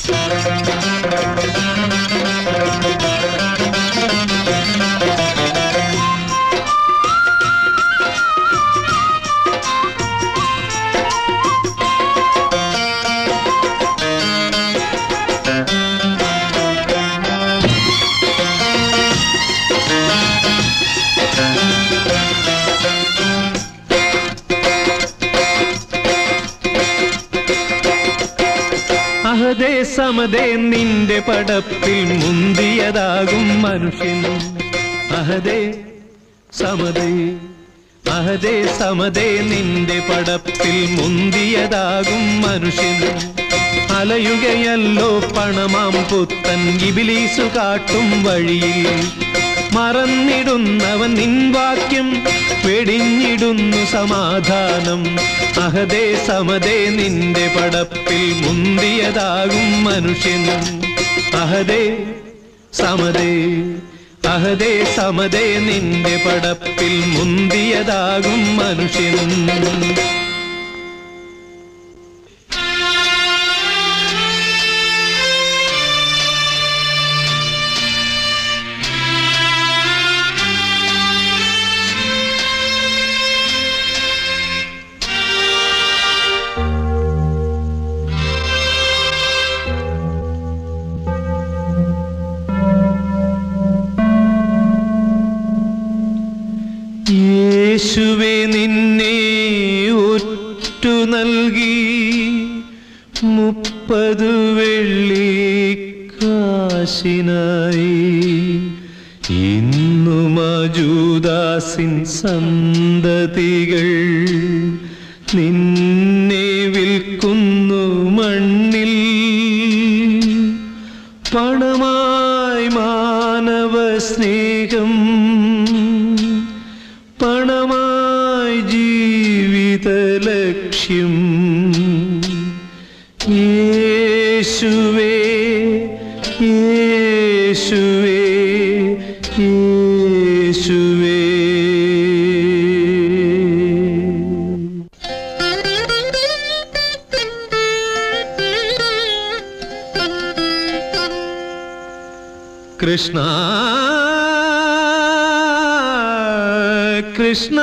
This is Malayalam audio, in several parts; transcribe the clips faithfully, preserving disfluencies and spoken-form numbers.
അഹദേ സമദേ നിന്റെ പടപ്പിൽ മുന്തിയതാകും മനുഷ്യൻ. അഹദേ സമദേ അഹദേ സമദേ നിന്റെ പടപ്പിൽ മുന്തിയതാകും മനുഷ്യൻ. അലയുകയല്ലോ പണമാം പുത്തൻ ഇബിലീസു കാട്ടും വഴിയിൽ. മറന്നിടുന്നവൻ നിൻ വാക്യം വെടിഞ്ഞിടുന്നു സമാധാനം. അഹദേ സമദേ നിന്റെ പടപ്പിൽ മുന്തിയതാകും മനുഷ്യൻ. അഹദേ സമദേ അഹദേ സമദേ നിന്റെ പടപ്പിൽ മുന്തിയതാകും മനുഷ്യൻ. യേശുവേ നിന്നെ ഒറ്റു നൽകി മുപ്പതു വെള്ളിക്കാശിനായി. ഇന്നു മജൂദാസിൻ സന്തതികൾ നിന്നെ വിൽക്കുന്നു മണ്ണിൽ. പണമായി മാനവ സ്നേഹം, പണമായി ജീവിത ലക്ഷ്യം. യേശുവേ യേശുവേ യേശുവേ. കൃഷ്ണ കൃഷ്ണ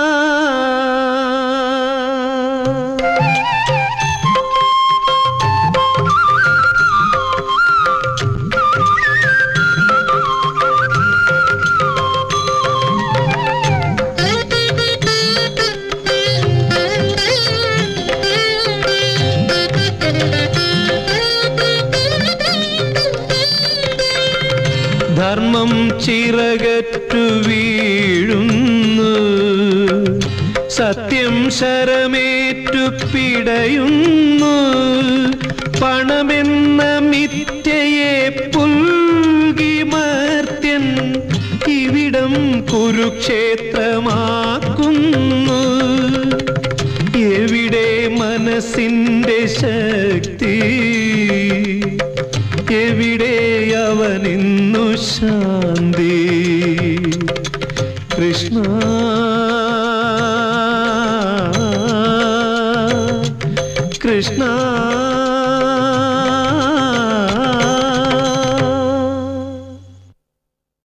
ധർമ്മം ചിറകറ്റു വീഴുന്നു, സത്യം ശരമേറ്റു പിടയുന്നു. പണമെന്ന മിഥ്യയെ പുൽകി മർത്യൻ ഇവിടം കുരുക്ഷേത്രമാക്കുന്നു. എവിടെ മനസ്സിന്റെ ശക്തി, എവിടെ അവനിന്നു ശാന്തി. കൃഷ്ണ കൃഷ്ണ